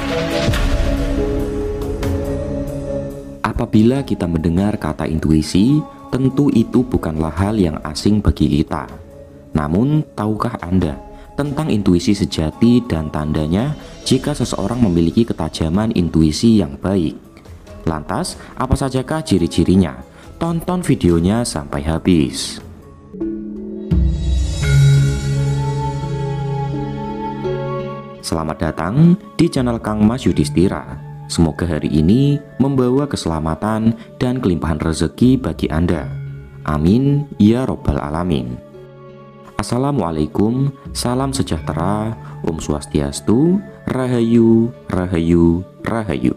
Apabila kita mendengar kata intuisi, tentu itu bukanlah hal yang asing bagi kita. Namun, tahukah Anda tentang intuisi sejati dan tandanya jika seseorang memiliki ketajaman intuisi yang baik? Lantas, apa sajakah ciri-cirinya? Tonton videonya sampai habis. Selamat datang di channel Kang Mas Yudhistira. Semoga hari ini membawa keselamatan dan kelimpahan rezeki bagi Anda. Amin ya robbal alamin. Assalamualaikum, salam sejahtera, Om Swastiastu, Rahayu, Rahayu, Rahayu.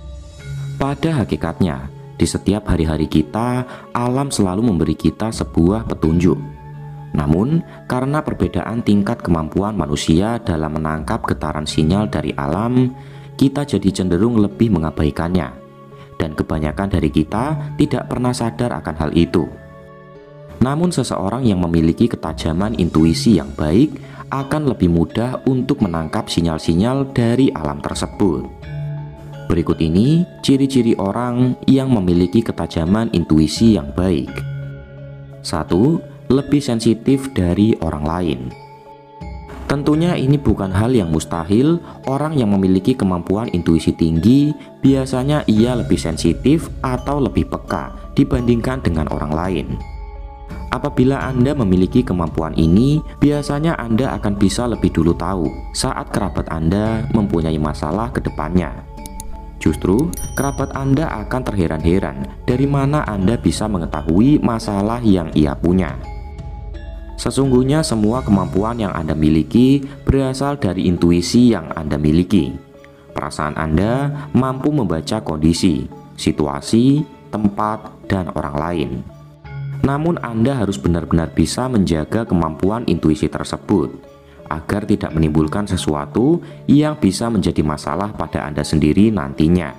Pada hakikatnya, di setiap hari-hari kita, alam selalu memberi kita sebuah petunjuk. Namun, karena perbedaan tingkat kemampuan manusia dalam menangkap getaran sinyal dari alam, kita jadi cenderung lebih mengabaikannya. Dan kebanyakan dari kita tidak pernah sadar akan hal itu. Namun seseorang yang memiliki ketajaman intuisi yang baik akan lebih mudah untuk menangkap sinyal-sinyal dari alam tersebut. Berikut ini ciri-ciri orang yang memiliki ketajaman intuisi yang baik. 1. Lebih sensitif dari orang lain. Tentunya ini bukan hal yang mustahil. Orang yang memiliki kemampuan intuisi tinggi biasanya ia lebih sensitif atau lebih peka dibandingkan dengan orang lain. Apabila Anda memiliki kemampuan ini, biasanya Anda akan bisa lebih dulu tahu saat kerabat Anda mempunyai masalah ke depannya. Justru, kerabat Anda akan terheran-heran dari mana Anda bisa mengetahui masalah yang ia punya. Sesungguhnya semua kemampuan yang Anda miliki berasal dari intuisi yang Anda miliki. Perasaan Anda mampu membaca kondisi, situasi, tempat, dan orang lain. Namun Anda harus benar-benar bisa menjaga kemampuan intuisi tersebut, agar tidak menimbulkan sesuatu yang bisa menjadi masalah pada Anda sendiri nantinya.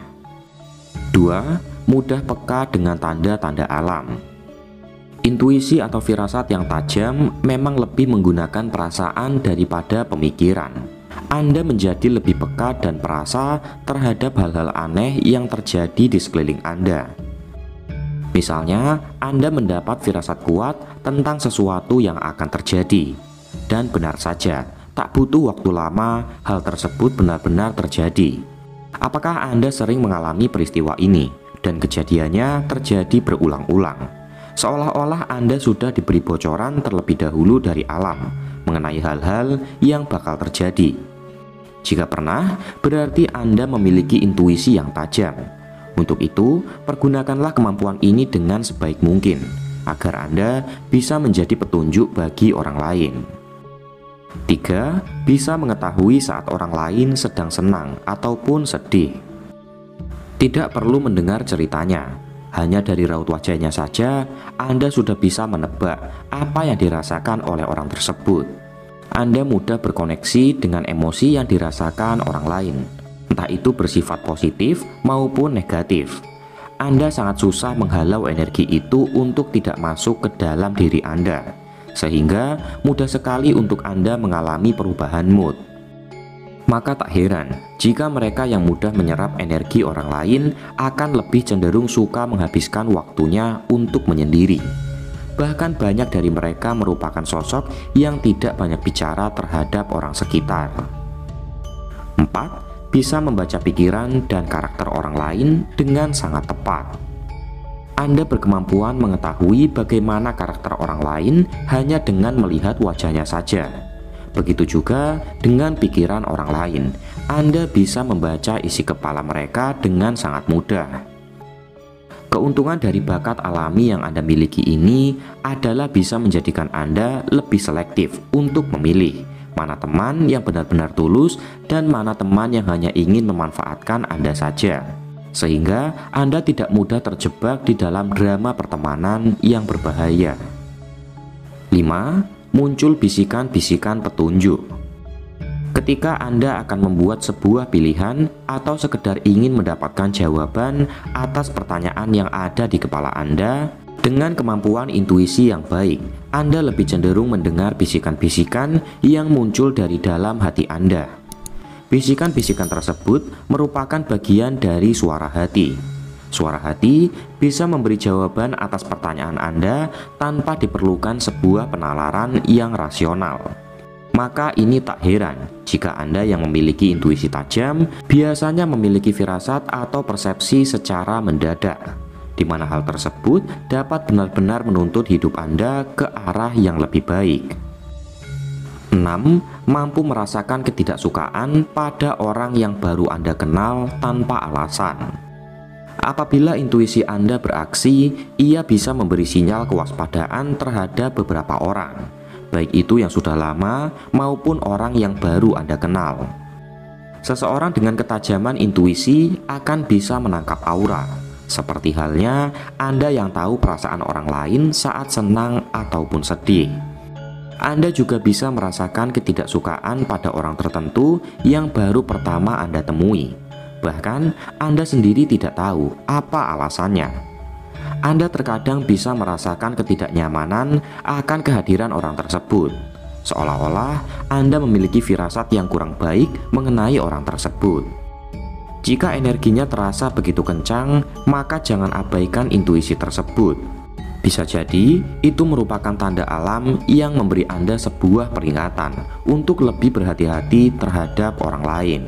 2. Mudah peka dengan tanda-tanda alam. Intuisi atau firasat yang tajam memang lebih menggunakan perasaan daripada pemikiran. Anda menjadi lebih peka dan perasa terhadap hal-hal aneh yang terjadi di sekeliling Anda. Misalnya, Anda mendapat firasat kuat tentang sesuatu yang akan terjadi. Dan benar saja, tak butuh waktu lama hal tersebut benar-benar terjadi. Apakah Anda sering mengalami peristiwa ini dan kejadiannya terjadi berulang-ulang? Seolah-olah Anda sudah diberi bocoran terlebih dahulu dari alam mengenai hal-hal yang bakal terjadi. Jika pernah, berarti Anda memiliki intuisi yang tajam. Untuk itu, pergunakanlah kemampuan ini dengan sebaik mungkin, agar Anda bisa menjadi petunjuk bagi orang lain. 3. Bisa mengetahui saat orang lain sedang senang ataupun sedih. Tidak perlu mendengar ceritanya. Hanya dari raut wajahnya saja, Anda sudah bisa menebak apa yang dirasakan oleh orang tersebut. Anda mudah berkoneksi dengan emosi yang dirasakan orang lain, entah itu bersifat positif maupun negatif. Anda sangat susah menghalau energi itu untuk tidak masuk ke dalam diri Anda, sehingga mudah sekali untuk Anda mengalami perubahan mood. Maka tak heran jika mereka yang mudah menyerap energi orang lain akan lebih cenderung suka menghabiskan waktunya untuk menyendiri. Bahkan banyak dari mereka merupakan sosok yang tidak banyak bicara terhadap orang sekitar. 4. Bisa membaca pikiran dan karakter orang lain dengan sangat tepat. Anda berkemampuan mengetahui bagaimana karakter orang lain hanya dengan melihat wajahnya saja. Begitu juga dengan pikiran orang lain, Anda bisa membaca isi kepala mereka dengan sangat mudah. Keuntungan dari bakat alami yang Anda miliki ini adalah bisa menjadikan Anda lebih selektif untuk memilih mana teman yang benar-benar tulus dan mana teman yang hanya ingin memanfaatkan Anda saja. Sehingga Anda tidak mudah terjebak di dalam drama pertemanan yang berbahaya. 5. Muncul bisikan-bisikan petunjuk. Ketika Anda akan membuat sebuah pilihan atau sekedar ingin mendapatkan jawaban atas pertanyaan yang ada di kepala Anda, dengan kemampuan intuisi yang baik, Anda lebih cenderung mendengar bisikan-bisikan yang muncul dari dalam hati Anda. Bisikan-bisikan tersebut merupakan bagian dari suara hati. Suara hati bisa memberi jawaban atas pertanyaan Anda tanpa diperlukan sebuah penalaran yang rasional. Maka ini tak heran jika Anda yang memiliki intuisi tajam biasanya memiliki firasat atau persepsi secara mendadak, di mana hal tersebut dapat benar-benar menuntut hidup Anda ke arah yang lebih baik. 6. Mampu merasakan ketidaksukaan pada orang yang baru Anda kenal tanpa alasan. Apabila intuisi Anda beraksi, ia bisa memberi sinyal kewaspadaan terhadap beberapa orang, baik itu yang sudah lama maupun orang yang baru Anda kenal. Seseorang dengan ketajaman intuisi akan bisa menangkap aura, seperti halnya Anda yang tahu perasaan orang lain saat senang ataupun sedih. Anda juga bisa merasakan ketidaksukaan pada orang tertentu yang baru pertama Anda temui. Bahkan Anda sendiri tidak tahu apa alasannya. Anda terkadang bisa merasakan ketidaknyamanan akan kehadiran orang tersebut, seolah-olah Anda memiliki firasat yang kurang baik mengenai orang tersebut. Jika energinya terasa begitu kencang, maka jangan abaikan intuisi tersebut. Bisa jadi itu merupakan tanda alam yang memberi Anda sebuah peringatan untuk lebih berhati-hati terhadap orang lain.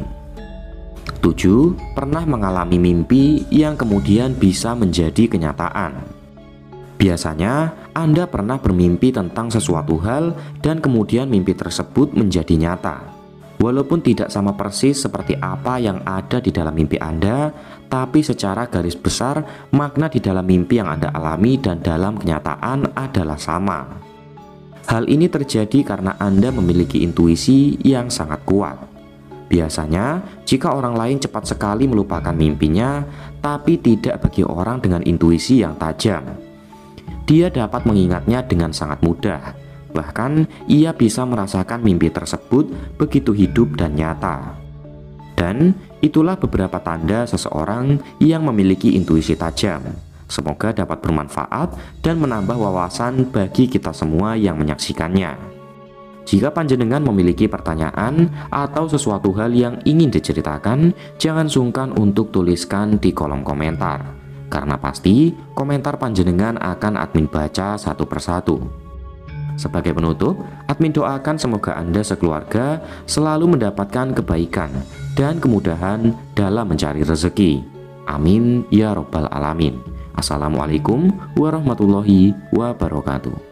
7. Pernah mengalami mimpi yang kemudian bisa menjadi kenyataan. Biasanya Anda pernah bermimpi tentang sesuatu hal dan kemudian mimpi tersebut menjadi nyata. Walaupun tidak sama persis seperti apa yang ada di dalam mimpi Anda, tapi secara garis besar makna di dalam mimpi yang Anda alami dan dalam kenyataan adalah sama. Hal ini terjadi karena Anda memiliki intuisi yang sangat kuat. Biasanya, jika orang lain cepat sekali melupakan mimpinya, tapi tidak bagi orang dengan intuisi yang tajam. Dia dapat mengingatnya dengan sangat mudah. Bahkan, ia bisa merasakan mimpi tersebut begitu hidup dan nyata. Dan itulah beberapa tanda seseorang yang memiliki intuisi tajam. Semoga dapat bermanfaat dan menambah wawasan bagi kita semua yang menyaksikannya. Jika panjenengan memiliki pertanyaan atau sesuatu hal yang ingin diceritakan, jangan sungkan untuk tuliskan di kolom komentar. Karena pasti komentar panjenengan akan admin baca satu persatu. Sebagai penutup, admin doakan semoga Anda sekeluarga selalu mendapatkan kebaikan dan kemudahan dalam mencari rezeki. Amin ya robbal alamin. Assalamualaikum warahmatullahi wabarakatuh.